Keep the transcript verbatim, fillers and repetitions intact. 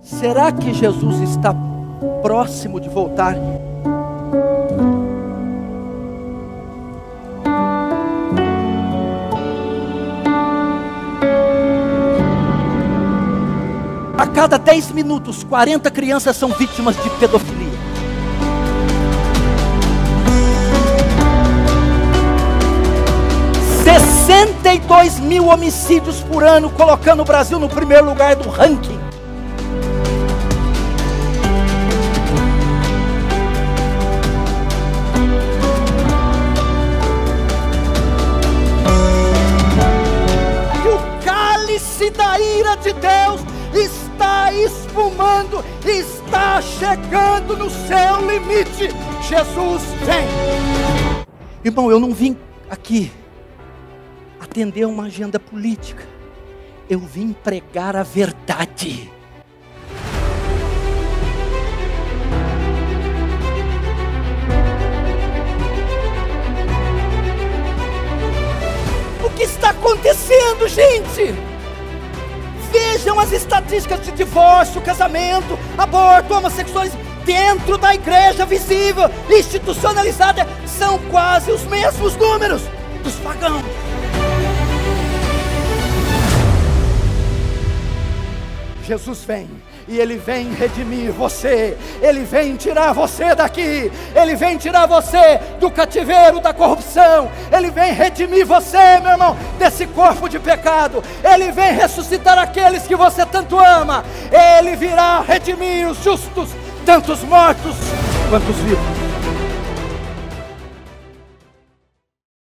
Será que Jesus está próximo de voltar? A cada dez minutos, quarenta crianças são vítimas de pedofilia. sessenta e dois mil homicídios por ano, colocando o Brasil no primeiro lugar do ranking. E o cálice da ira de Deus está espumando, está chegando no seu limite. Jesus vem. Irmão, eu não vim aqui atender uma agenda política. Eu vim pregar a verdade. O que está acontecendo, gente? Vejam as estatísticas de divórcio, casamento, aborto, homossexualismo dentro da igreja visível, institucionalizada, são quase os mesmos números dos pagãos. Jesus vem, e Ele vem redimir você, Ele vem tirar você daqui, Ele vem tirar você do cativeiro da corrupção, Ele vem redimir você, meu irmão, desse corpo de pecado, Ele vem ressuscitar aqueles que você tanto ama, Ele virá redimir os justos, tanto os mortos quanto os vivos.